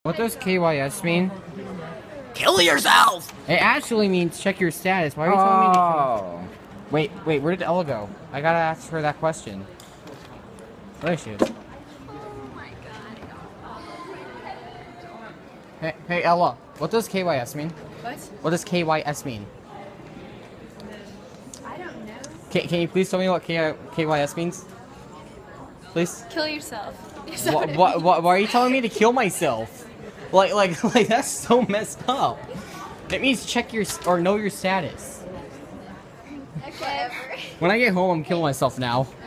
What does KYS mean? Kill yourself! It actually means check your status. Why are you telling me to kill? Wait, where did Ella go? I gotta ask her that question. Where is she? Oh my god. Hey Ella, what does KYS mean? What? What does KYS mean? I don't know. Can you please tell me what KYS means? Please? Kill yourself. Why are you telling me to kill myself? Like that's so messed up. It means check your or know your status. Okay. When I get home, I'm killing myself now.